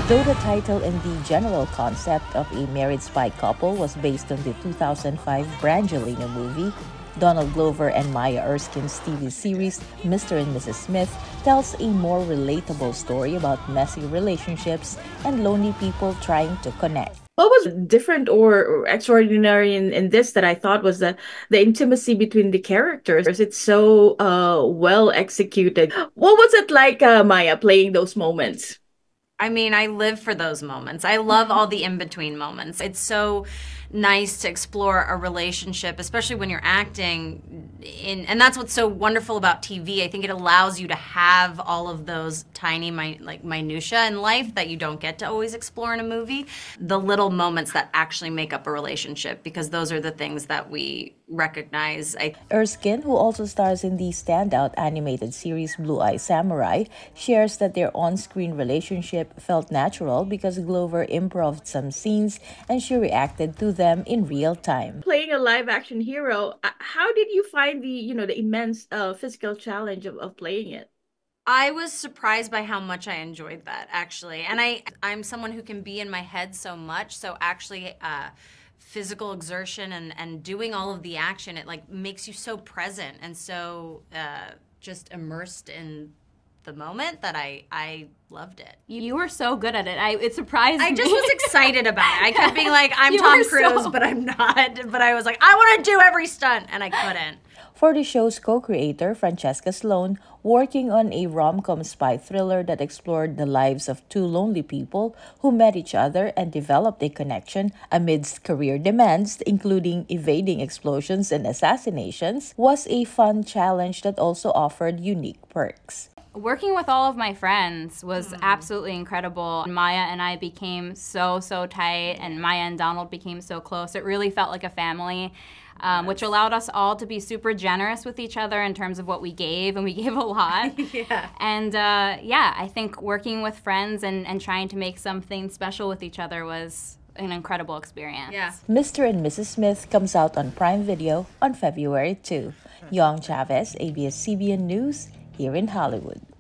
Though the title and the general concept of a married spy couple was based on the 2005 Brangelina movie, Donald Glover and Maya Erskine's TV series Mr. and Mrs. Smith tells a more relatable story about messy relationships and lonely people trying to connect. What was different or extraordinary in this that I thought was the intimacy between the characters. It's so well executed. What was it like, Maya, playing those moments? I mean, I live for those moments. I love all the in-between moments. It's so nice to explore a relationship, especially when you're acting in, and that's what's so wonderful about TV. I think it allows you to have all of those tiny minutia in life that you don't get to always explore in a movie. The little moments that actually make up a relationship, because those are the things that we recognize. Erskine, who also stars in the standout animated series Blue Eye Samurai, shares that their on-screen relationship felt natural because Glover improved some scenes and she reacted to them in real time. Playing a live action hero, how did you find the immense physical challenge of playing it? I was surprised by how much I enjoyed that, actually. And I'm someone who can be in my head so much, so actually physical exertion and doing all of the action, it like makes you so present and so just immersed in the moment that I loved it. You were so good at it. It surprised me. I just was excited about it. I kept being like, I'm Tom Cruise, but I'm not. But I was like, I want to do every stunt, and I couldn't. For the show's co-creator, Francesca Sloan, working on a rom-com spy thriller that explored the lives of two lonely people who met each other and developed a connection amidst career demands, including evading explosions and assassinations, was a fun challenge that also offered unique perks. Working with all of my friends was absolutely incredible. Maya and I became so tight, and Maya and Donald became so close. It really felt like a family. Which allowed us all to be super generous with each other in terms of what we gave, and we gave a lot. Yeah. And yeah, I think working with friends and trying to make something special with each other was an incredible experience. Yeah. Mr. and Mrs. Smith comes out on Prime Video on February 2. Young Chavez, ABS-CBN News, here in Hollywood.